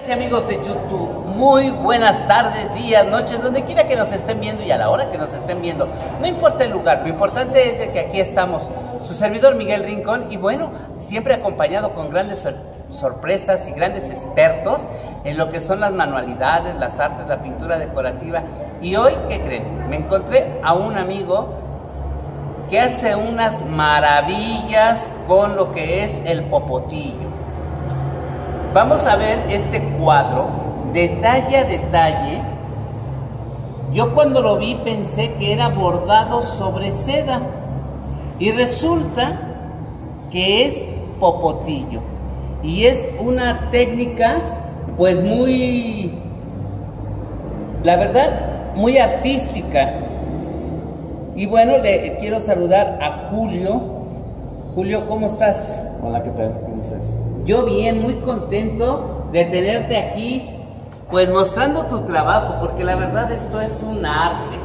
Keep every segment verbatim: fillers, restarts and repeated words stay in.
y amigos de YouTube, muy buenas tardes, días, noches, donde quiera que nos estén viendo y a la hora que nos estén viendo. No importa el lugar, lo importante es de que aquí estamos, su servidor Miguel Rincón, y bueno, siempre acompañado con grandes sor sorpresas y grandes expertos en lo que son las manualidades, las artes, la pintura decorativa. Y hoy, ¿qué creen? Me encontré a un amigo que hace unas maravillas con lo que es el popotillo. Vamos a ver este cuadro, detalle a detalle. Yo cuando lo vi pensé que era bordado sobre seda y resulta que es popotillo. Y es una técnica pues muy, la verdad, muy artística. Y bueno, le quiero saludar a Julio. Julio, ¿cómo estás? Hola, ¿qué tal? ¿Cómo estás? Yo bien, muy contento de tenerte aquí, pues mostrando tu trabajo, porque la verdad esto es un arte.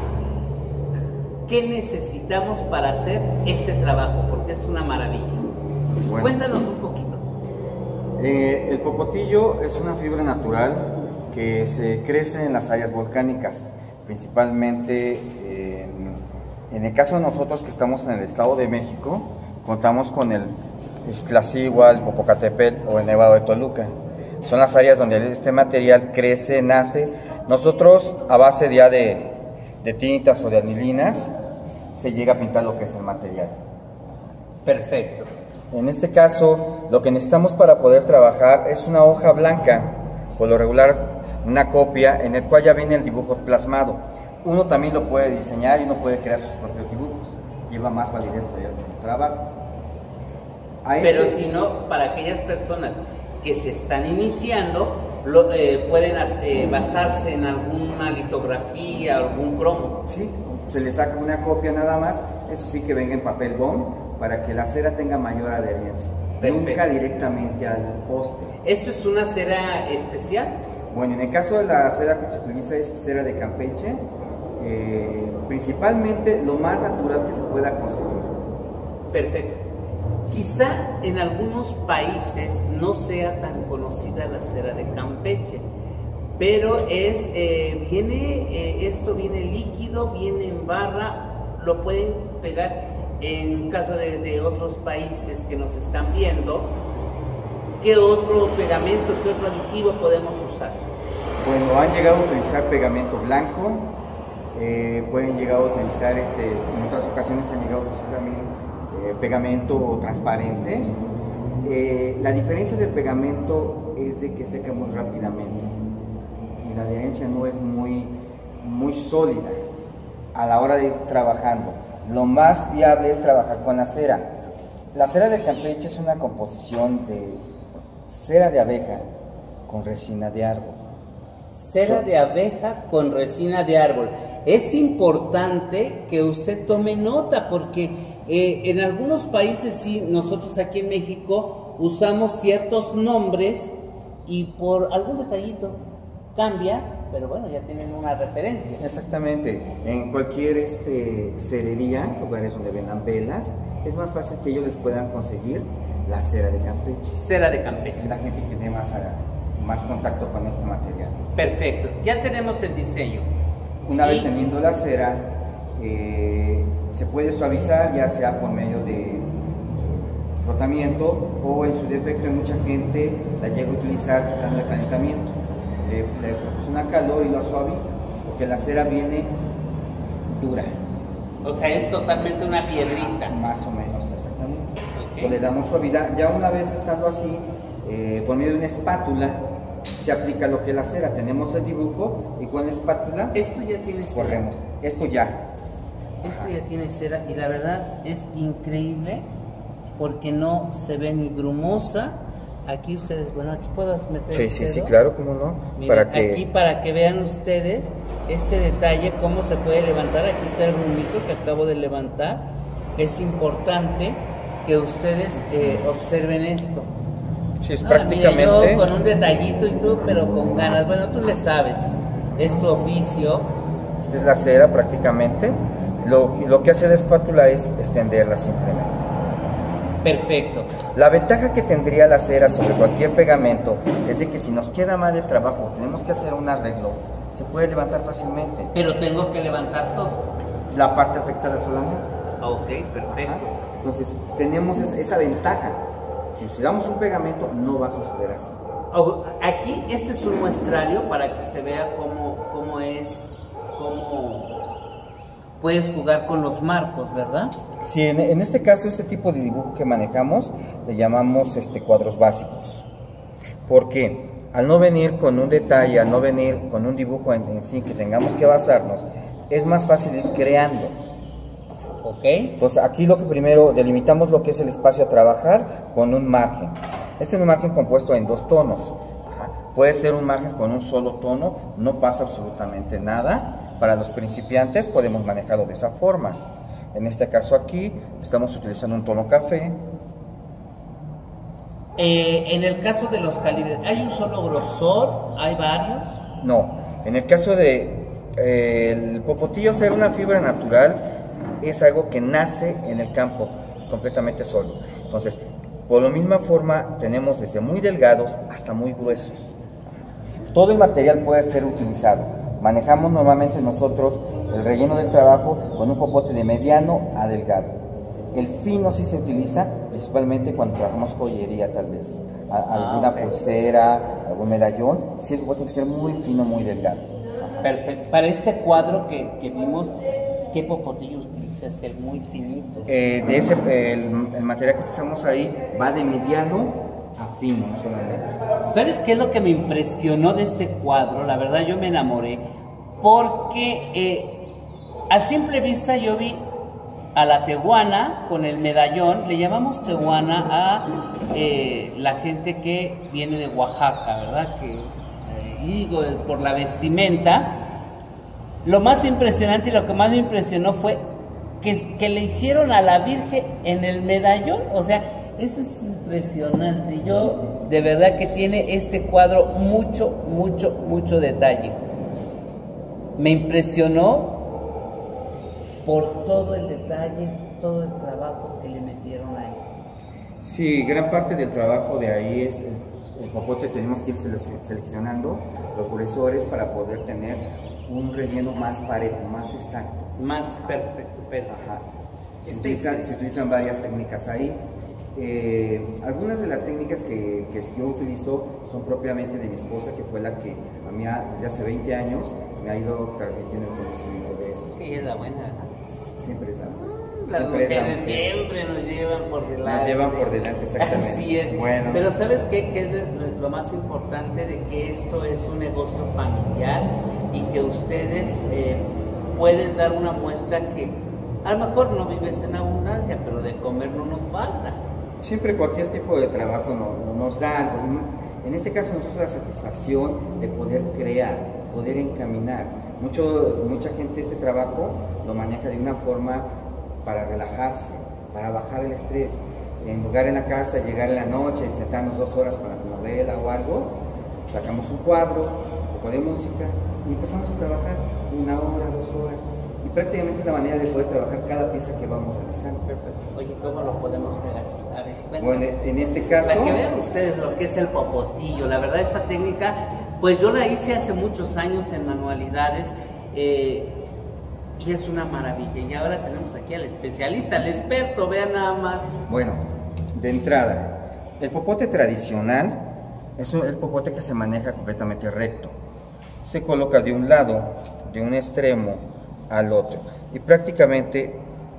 ¿Qué necesitamos para hacer este trabajo? Porque es una maravilla. Bueno, cuéntanos un poquito. Eh, el popotillo es una fibra natural que se crece en las áreas volcánicas, principalmente eh, en, en el caso de nosotros que estamos en el Estado de México, contamos con el Iztaccíhuatl, el Popocatépetl o el Nevado de Toluca. Son las áreas donde este material crece, nace. Nosotros, a base ya de, de tintas o de anilinas, se llega a pintar lo que es el material. Perfecto. En este caso, lo que necesitamos para poder trabajar es una hoja blanca, por lo regular una copia en el cual ya viene el dibujo plasmado. Uno también lo puede diseñar y uno puede crear sus propios dibujos. Lleva más validez todavía el trabajo. Ahí Pero se... si no, para aquellas personas que se están iniciando, lo, eh, pueden eh, basarse en alguna litografía, algún cromo. Sí, se le saca una copia nada más, eso sí que venga en papel bond, para que la cera tenga mayor adherencia. Perfecto. Nunca directamente al poste. ¿Esto es una cera especial? Bueno, en el caso de la cera que se utiliza es cera de Campeche, eh, principalmente lo más natural que se pueda conseguir. Perfecto. Quizá en algunos países no sea tan conocida la cera de Campeche, pero es, eh, viene, eh, esto viene líquido, viene en barra, lo pueden pegar. En caso de, de otros países que nos están viendo, ¿qué otro pegamento, qué otro aditivo podemos usar? Bueno, han llegado a utilizar pegamento blanco, eh, pueden llegar a utilizar, este, en otras ocasiones han llegado a utilizar también eh, pegamento transparente. Eh, la diferencia del pegamento es de que seca muy rápidamente y la adherencia no es muy, muy sólida a la hora de ir trabajando. Lo más viable es trabajar con la cera. La cera de Campeche es una composición de cera de abeja con resina de árbol. Cera de abeja con resina de árbol. Es importante que usted tome nota porque eh, en algunos países, sí, nosotros aquí en México usamos ciertos nombres y por algún detallito cambia, pero bueno, ya tienen una referencia. Exactamente. En cualquier este, cerería, lugares donde vendan velas, es más fácil que ellos les puedan conseguir la cera de Campeche. Cera de Campeche. La gente que tiene más, más contacto con este material. Perfecto. Ya tenemos el diseño. Una y... vez teniendo la cera, eh, se puede suavizar, ya sea por medio de frotamiento o en su defecto mucha gente la llega a utilizar dando el calentamiento. Le, le proporciona calor y lo suaviza, porque la cera viene dura. O sea, es totalmente una piedrita. Más o menos, exactamente. Okay. Entonces, le damos suavidad. Ya una vez estando así, eh, por medio de una espátula, se aplica lo que es la cera. Tenemos el dibujo y con la espátula esto ya tiene cera. Corremos. Esto ya. Esto ya tiene cera y la verdad es increíble porque no se ve ni grumosa. Aquí ustedes, bueno, aquí puedo meter Sí, el sí, dedo. sí, claro, cómo no. Miren, para que... aquí para que vean ustedes este detalle, cómo se puede levantar. Aquí está el grumito que acabo de levantar. Es importante que ustedes eh, observen esto. Sí, es Ah, prácticamente... mira, yo con un detallito y tú, pero con ganas. Bueno, tú le sabes, es tu oficio. Esta es la cera prácticamente. Lo, lo que hace la espátula es extenderla simplemente. Perfecto. La ventaja que tendría la cera sobre cualquier pegamento es de que si nos queda mal de trabajo, tenemos que hacer un arreglo, se puede levantar fácilmente. Pero tengo que levantar todo. La parte afectada solamente. Ok, perfecto. Ajá. Entonces, tenemos esa, esa ventaja. Si usamos un pegamento, no va a suceder así. Aquí, este es un muestrario para que se vea cómo, cómo es, cómo puedes jugar con los marcos, ¿verdad? Sí, en, en este caso, este tipo de dibujo que manejamos, le llamamos este, cuadros básicos. Porque al no venir con un detalle, al no venir con un dibujo en, en sí que tengamos que basarnos, es más fácil ir creando. Ok. Entonces aquí lo que primero delimitamos lo que es el espacio a trabajar con un margen. Este es un margen compuesto en dos tonos. Ajá. Puede ser un margen con un solo tono, no pasa absolutamente nada. Para los principiantes podemos manejarlo de esa forma. En este caso aquí estamos utilizando un tono café. Eh, en el caso de los calibres, ¿hay un solo grosor? ¿Hay varios? No, en el caso de eh, el popotillo ser una fibra natural, es algo que nace en el campo completamente solo. Entonces, por la misma forma, tenemos desde muy delgados hasta muy gruesos. Todo el material puede ser utilizado. Manejamos normalmente nosotros el relleno del trabajo con un popote de mediano a delgado. El fino sí se utiliza principalmente cuando trabajamos joyería, tal vez. A, ah, alguna okay. pulsera, algún medallón, sí el popote tiene que ser muy fino, muy delgado. Perfecto. Para este cuadro que, que vimos, ¿qué popotillo utilizaste? El muy finito. Eh, de ese, el, el material que utilizamos ahí va de mediano a fino solamente. ¿Sabes qué es lo que me impresionó de este cuadro? La verdad yo me enamoré porque eh, a simple vista yo vi a la tehuana con el medallón. Le llamamos tehuana a eh, la gente que viene de Oaxaca, ¿verdad? Que eh, digo, por la vestimenta. Lo más impresionante y lo que más me impresionó fue que, que le hicieron a la Virgen en el medallón. O sea, eso es impresionante. Yo, de verdad que tiene este cuadro mucho, mucho, mucho detalle. Me impresionó por todo el detalle, todo el trabajo que le metieron ahí. Sí, gran parte del trabajo de ahí es el, el popote. Tenemos que ir seleccionando los gruesores para poder tener un relleno más parejo, más exacto. Más perfecto, perfecto. Ajá. Se, este utilizan, se utilizan varias técnicas ahí. Eh, algunas de las técnicas que, que yo utilizo son propiamente de mi esposa, que fue la que a mí desde hace veinte años me ha ido transmitiendo el conocimiento de esto. Sí, es la buena, ¿verdad? Siempre es la buena. Las siempre mujeres la siempre nos llevan por delante. Nos llevan por delante, exactamente. Así es. Bueno. Pero ¿sabes qué? ¿Qué es lo, lo más importante de que esto es un negocio familiar y que ustedes eh, pueden dar una muestra que a lo mejor no vives en abundancia, pero de comer no nos falta? Siempre cualquier tipo de trabajo no, no nos da algo. En este caso nosotros la satisfacción de poder crear, poder encaminar. Mucho, mucha gente este trabajo lo maneja de una forma para relajarse, para bajar el estrés. En lugar en la casa, llegar en la noche, sentarnos dos horas con la novela o algo, sacamos un cuadro, un poco de música y empezamos a trabajar una hora, dos horas. Y prácticamente es la manera de poder trabajar cada pieza que vamos realizando. Perfecto. Oye, ¿cómo lo podemos pegar? A ver, bueno, bueno, en este caso... Para que vean ustedes lo que es el popotillo. La verdad, esta técnica, pues yo la hice hace muchos años en manualidades eh, y es una maravilla. Y ahora tenemos aquí al especialista, al experto, vean nada más. Bueno, de entrada, el popote tradicional es un, el popote que se maneja completamente recto. Se coloca de un lado, de un extremo al otro, y prácticamente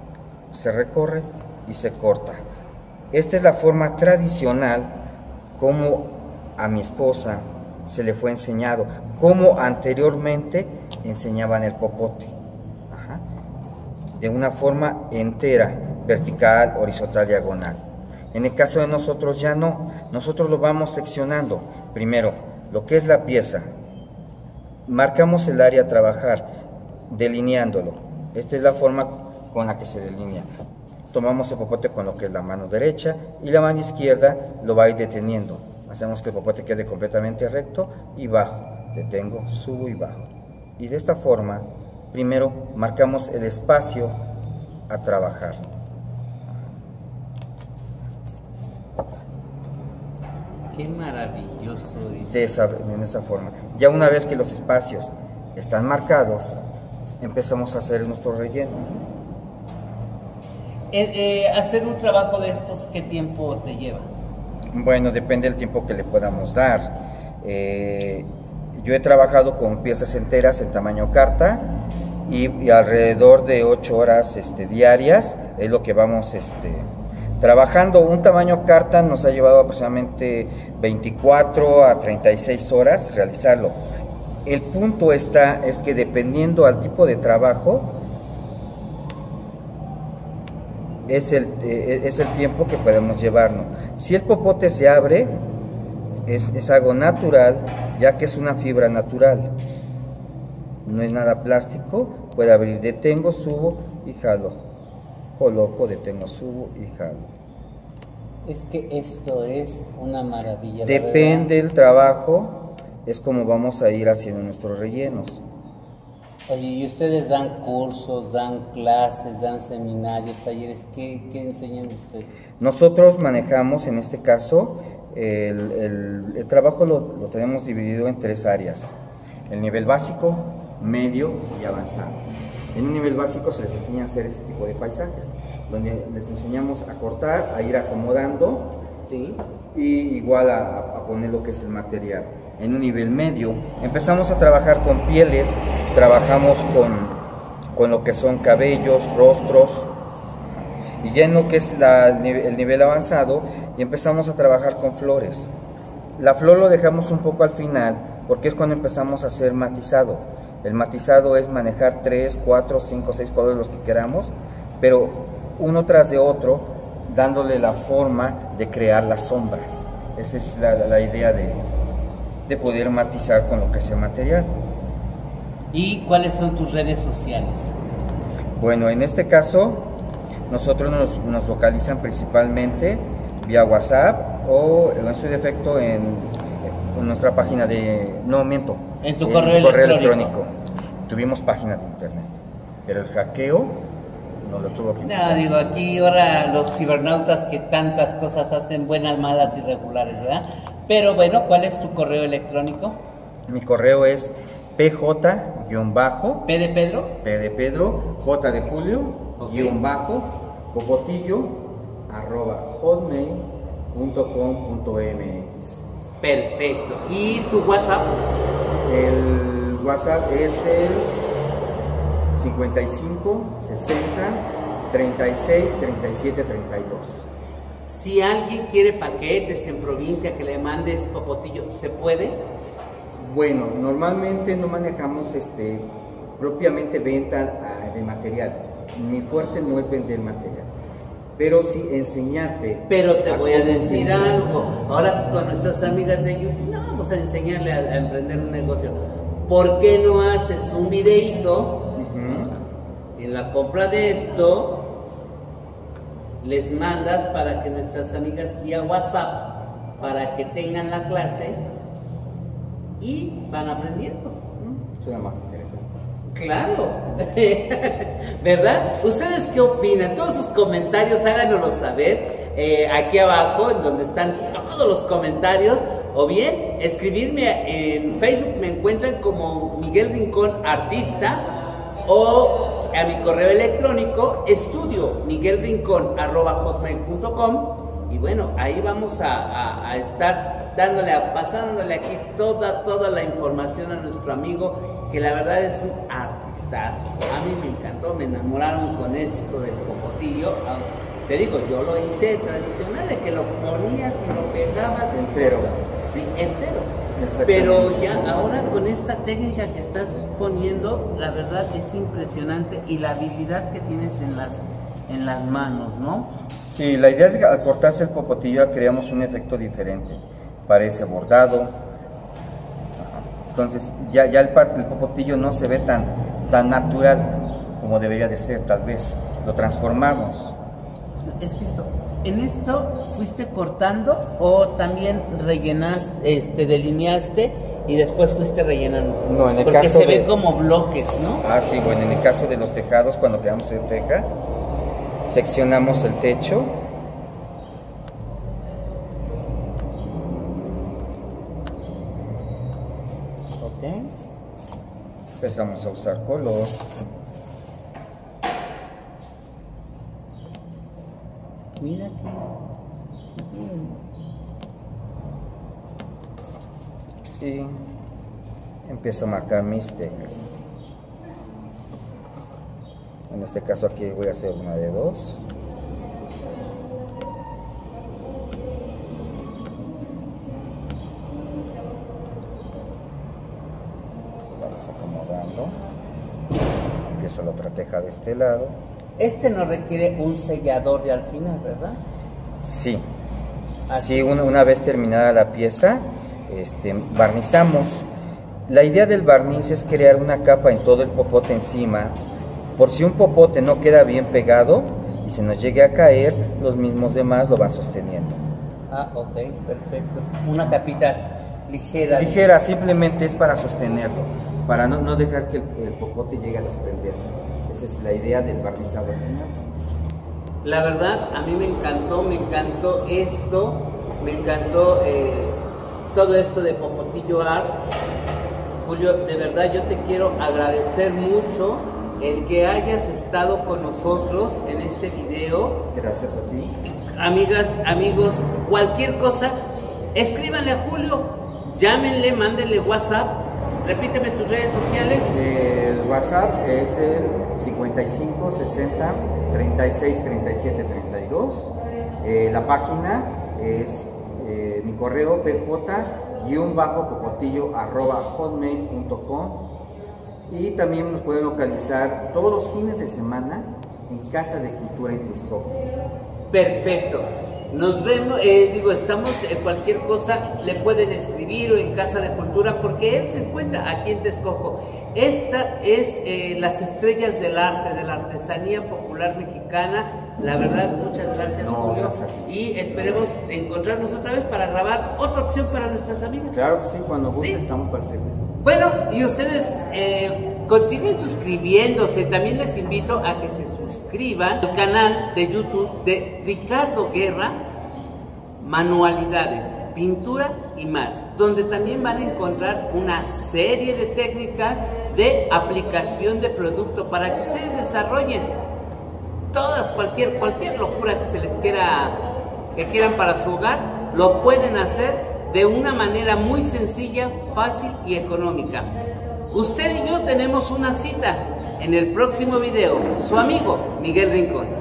se recorre y se corta. Esta es la forma tradicional como a mi esposa se le fue enseñado, como anteriormente enseñaban el popote. Ajá. De una forma entera, vertical, horizontal, diagonal. En el caso de nosotros ya no, nosotros lo vamos seccionando. Primero, lo que es la pieza, marcamos el área a trabajar, delineándolo. Esta es la forma con la que se delinea. Tomamos el popote con lo que es la mano derecha y la mano izquierda lo va a ir deteniendo. Hacemos que el popote quede completamente recto y bajo. Detengo, subo y bajo. Y de esta forma, primero marcamos el espacio a trabajar. Qué maravilloso. De esa, en esa forma. Ya una vez que los espacios están marcados, empezamos a hacer nuestro relleno. Eh, eh, hacer un trabajo de estos, ¿qué tiempo te lleva? Bueno, depende del tiempo que le podamos dar. Eh, yo he trabajado con piezas enteras en tamaño carta y, y alrededor de ocho horas este, diarias es lo que vamos este, trabajando. Un tamaño carta nos ha llevado aproximadamente veinticuatro a treinta y seis horas realizarlo. El punto está es que dependiendo al tipo de trabajo es el, eh, es el tiempo que podemos llevarnos. Si el popote se abre, es, es algo natural, ya que es una fibra natural, no es nada plástico. Puede abrir, detengo, subo y jalo, coloco, detengo, subo y jalo. Es que esto es una maravilla. Depende del trabajo, es como vamos a ir haciendo nuestros rellenos. Oye, ¿y ustedes dan cursos, dan clases, dan seminarios, talleres? ¿Qué, qué enseñan ustedes? Nosotros manejamos, en este caso, el, el, el trabajo lo, lo tenemos dividido en tres áreas. El nivel básico, medio y avanzado. En un nivel básico se les enseña a hacer ese tipo de paisajes, donde les enseñamos a cortar, a ir acomodando, ¿sí? Y igual a, a poner lo que es el material. En un nivel medio empezamos a trabajar con pieles, trabajamos con, con lo que son cabellos, rostros, y ya en lo que es la, el nivel avanzado y empezamos a trabajar con flores. La flor lo dejamos un poco al final porque es cuando empezamos a hacer matizado. El matizado es manejar tres, cuatro, cinco, seis colores, los que queramos, pero uno tras de otro, dándole la forma de crear las sombras. Esa es la, la idea de, de poder matizar con lo que sea material. ¿Y cuáles son tus redes sociales? Bueno, en este caso, nosotros nos, nos localizan principalmente vía WhatsApp o en su defecto en, en nuestra página de... No, miento. En tu correo, en tu correo electrónico. electrónico. Tuvimos página de internet, pero el hackeo no lo tuvo que quitar. No, digo, aquí ahora los cibernautas que tantas cosas hacen, buenas, malas y regulares, ¿verdad? Pero bueno, ¿cuál es tu correo electrónico? Mi correo es pj-bajo, ¿P de Pedro? P de Pedro, J de Julio, Okay. guión bajo, popotillo, arroba hotmail punto com punto mx. Perfecto. ¿Y tu WhatsApp? El WhatsApp es el cincuenta y cinco, sesenta, treinta y seis, treinta y siete, treinta y dos. Si alguien quiere paquetes en provincia que le mandes popotillo, ¿se puede? Bueno, normalmente no manejamos este, propiamente venta ah, de material. Mi fuerte no es vender material, pero sí enseñarte. Pero te a voy a cómo decir se- algo. Ahora con nuestras amigas de YouTube, no vamos a enseñarle a, a emprender un negocio. ¿Por qué no haces un videíto Ujú. en la compra de esto? Les mandas para que nuestras amigas vía WhatsApp, para que tengan la clase y van aprendiendo. Suena más interesante. Claro, ¿verdad? ¿Ustedes qué opinan? Todos sus comentarios háganoslo saber eh, aquí abajo, en donde están todos los comentarios, o bien escribirme en Facebook, me encuentran como Miguel Rincón Artista, o a mi correo electrónico estudio miguelrincón arroba hotmail punto com. Y bueno, ahí vamos a, a, a estar dándole, a, pasándole aquí toda, toda la información a nuestro amigo, que la verdad es un artistazo. A mí me encantó, me enamoraron con esto del popotillo. Te digo, yo lo hice tradicional, de que lo ponías y lo pegabas. Entero. Sí, entero. Exactamente. Pero ya ahora con esta técnica que estás poniendo, la verdad es impresionante, y la habilidad que tienes en las, en las manos, ¿no? Sí, la idea es que al cortarse el popotillo creamos un efecto diferente. Parece bordado. Entonces ya, ya el, pa- el popotillo no se ve tan, tan natural como debería de ser, tal vez. Lo transformamos. Es que esto, ¿en esto fuiste cortando o también rellenas, este, delineaste y después fuiste rellenando? No, en el Porque caso se de- ve como bloques, ¿no? Ah, sí, bueno, en el caso de los tejados, cuando quedamos en teja, seccionamos el techo Empezamos a usar color. Mira que... Y empiezo a marcar mis tejas. En este caso aquí voy a hacer una de dos. Vamos acomodando. Empiezo la otra teja de este lado. Este no requiere un sellador de al final, ¿verdad? Sí. Así. Sí, una, una vez terminada la pieza, este, barnizamos. La idea del barniz es crear una capa en todo el popote encima, por si un popote no queda bien pegado y se nos llegue a caer, los mismos demás lo van sosteniendo. Ah, ok, perfecto. Una capita ligera. Ligera, simplemente es para sostenerlo, para no, no dejar que el, el popote llegue a desprenderse. Esa es la idea del barnizado final. La verdad, a mí me encantó, me encantó esto, me encantó eh, todo esto de Popotillo Art. Julio, de verdad yo te quiero agradecer mucho el que hayas estado con nosotros en este video. Gracias a ti. Amigas, amigos, cualquier cosa, escríbanle a Julio, llámenle, mándenle WhatsApp. Repíteme tus redes sociales. El WhatsApp es el cincuenta y cinco sesenta treinta y seis treinta y siete treinta y dos. Eh, la página es eh, mi correo pj-popotillo arroba hotmail punto com, y también nos pueden localizar todos los fines de semana en Casa de Cultura en Texcoco. Perfecto. Nos vemos, eh, digo, estamos en cualquier cosa, le pueden escribir o en Casa de Cultura, porque él se encuentra aquí en Texcoco. Esta es eh, las estrellas del arte, de la artesanía popular mexicana. La verdad, muchas gracias, No, Julio. gracias a ti. Y esperemos encontrarnos otra vez para grabar otra opción para nuestras amigas. Claro que sí, cuando guste ¿Sí? estamos para servir. Bueno, y ustedes eh, continúen suscribiéndose. También les invito a que se suscriban al canal de YouTube de Ricardo Guerra, Manualidades, Pintura y más, donde también van a encontrar una serie de técnicas de aplicación de producto para que ustedes desarrollen todas, cualquier, cualquier locura que se les quiera, que quieran para su hogar, lo pueden hacer de una manera muy sencilla, fácil y económica. Usted y yo tenemos una cita en el próximo video. Su amigo Miguel Rincón.